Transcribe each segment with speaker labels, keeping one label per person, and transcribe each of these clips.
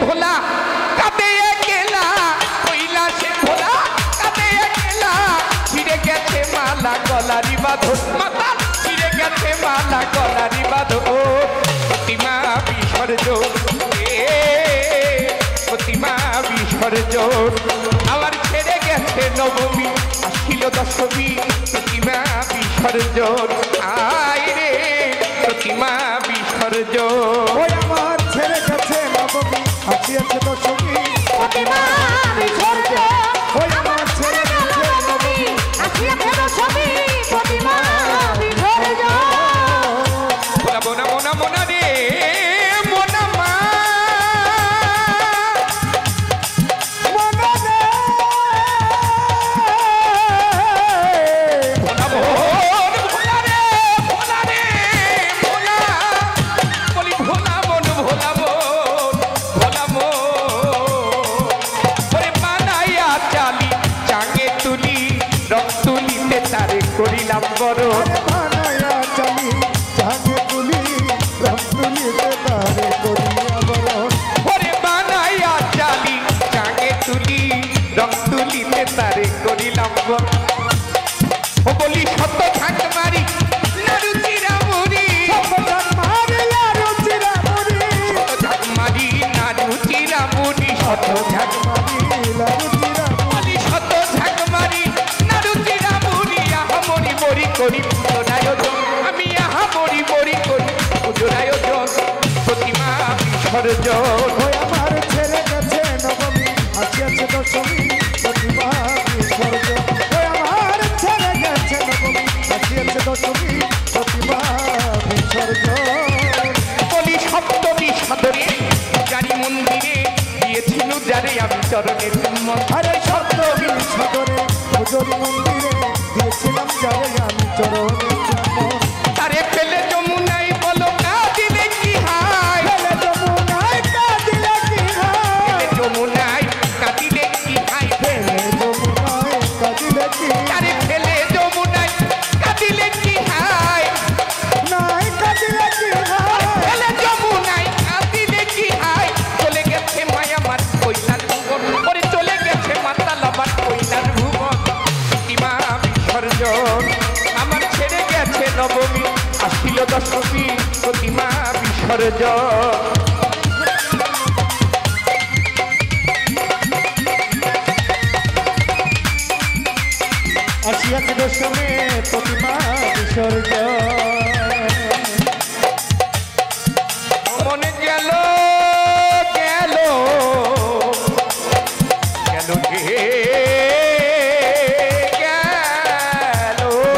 Speaker 1: ভোলা কাঁদে একলা কৈলাসে ভোলা কাঁদে একলা ছিঁড়ে গেছে মালা গলারি বাঁধন মাতাল ছিঁড়ে গেছে মালা গলারি বাঁধন প্রতিমা বিসর্জন প্রতিমা বিসর্জন আমার ছেড়ে গেছে নবমী আসিল দশমী প্রতিমা বিসর্জন আয় রে প্রতিমা বিসর্জন
Speaker 2: আমার ছেড়ে গেছে নবমী আসিয়াছে দশমী প্রতিমা বিসর্জন আমার ছেড়ে গেছে নবমী আসিয়াছে দশমী প্রতিমা বিসর্জন
Speaker 1: মোনা মোনা মোনা রে মোনা মা করিলাম বড়
Speaker 2: বানায়া চালি জাগে তুলি রক্তুলিতে তারে করিয়া বড়
Speaker 1: ওরে বানায়া চালি জাগে তুলি রক্তুলিতে তারে করিলাম বড় ও বলি সত্য থাক মারি নারুচিরা মুড়ি
Speaker 2: সত্য থাক মারি নারুচিরা মুড়ি
Speaker 1: সত্য থাক মারি নারুচিরা মুড়ি সত্য থাক
Speaker 2: মারি নারুচিরা
Speaker 1: বলি সত্য থাক মারি নারুচিরা মুড়ি আহামরি মরি করি পুজোর আয়োজন আমি আহামরি মরি করি পুজোর আয়োজন প্রতিমা বিসর্জন
Speaker 2: ওই আমার ছেড়ে গেছে নবমী আসিয়াছে দশমী প্রতিমা বিসর্জন ওই আমার ছেড়ে গেছে নবমী আসিয়াছে দশমী প্রতিমা বিসর্জন
Speaker 1: বলি সপ্তমী সদরে গাড়ি মন্দিরে দিয়েছিল যারে আমি চরণে চুম্বন
Speaker 2: আরে সপ্তমী সদরে পুজোর মন্দিরে দিয়েছিলাম যারে আমি চরণে চুম্বন
Speaker 1: তারে ফেলে যমুনাই বলো কাঁদিলে কি হায়
Speaker 2: ফেলে যমুনায় কাঁদিলে কি হায়
Speaker 1: যমুনাই কাঁদিলে কি হায়
Speaker 2: ফেলে যমুনায় কাঁদিলে কি
Speaker 1: তারে ফেলে যমুনাই কাঁদিলে কি হায়
Speaker 2: নাই কাঁদিলে কি হায়
Speaker 1: ফেলে যমুনাই কাঁদিলে কি হায় চলে গেছে মায়া মার কইলার ভুবন ওরে চলে গেছে মাতাল আমার কইলার ভুবন প্রতিমা বিসর্জন আমার ছেড়ে গেছে নবমী আসিল দশমী প্রতিমা বিসর্জন
Speaker 2: আসিয়াছে দশমে প্রতিমা বিসর্জন
Speaker 1: মনে গেল গেল গেল গে গেল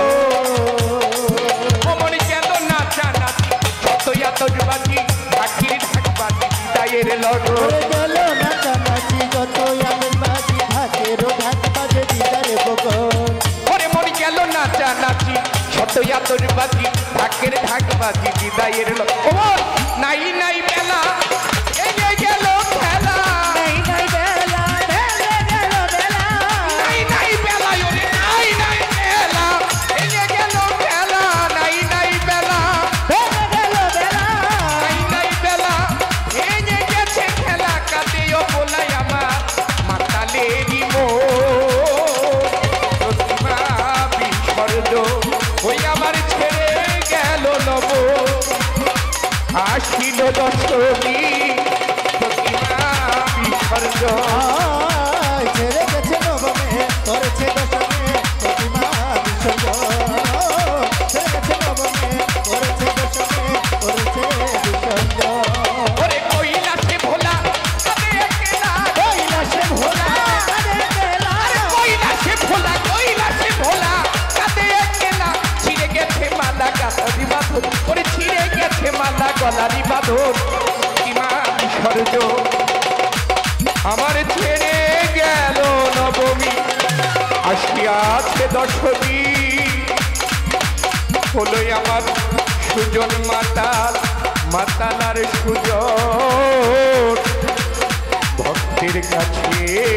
Speaker 1: মনে গেল নাচা নাচি যত এত বাজি আখির ঢাক বাজি বিদায়ের লড়ো
Speaker 2: ওরে গেল নাচানাচি যত আমের বাজি ঢাকের ঢাক বাজে দিদারে বকন
Speaker 1: ওরে মনে গেল নাচা নাচি শত এত বাজি ঢাকের ঢাক বাজি বিদায়ের লড়ো ও নাই নাই বেলা এই গেল খেলা
Speaker 2: নাই নাই বেলা বেলা গেল বেলা
Speaker 1: নাই নাই বেলা ওরে নাই নাই বেলা এই গেল খেলা নাই নাই বেলা
Speaker 2: বেলা গেল বেলা
Speaker 1: নাই নাই বেলা এই গেছে খেলা কাঁদেও বলাই আমার মাতালেরই প্রতিমা বিসর্জন ওই আমার ছেড়ে গেল নব আসিল দশমী প্রতিমা বিসর্জন
Speaker 2: আয় ছেড়ে গেছে নবমে করেছে দশমে প্রতিমা বিসর্জন ছেড়ে গেছে নবমে করেছে দশমে করেছে বিসর্জন
Speaker 1: ওরে কৈলাসে ভোলা কাঁদে একলা
Speaker 2: কৈলাসে ভোলা কাঁদে একলা
Speaker 1: আরে কৈলাসে ভোলা কাঁদে একলা ছিঁড়ে গেছে মালা গলারি বাঁধন ওরে ছিঁড়ে গেছে মালা গলারি বাঁধন প্রতিমা বিসর্জন আমার ছেড়ে গেল নবমী আসিয়াছে দশমী হলো আমার সুজন মাতাল মাতালার সুজন ভক্তের কাছে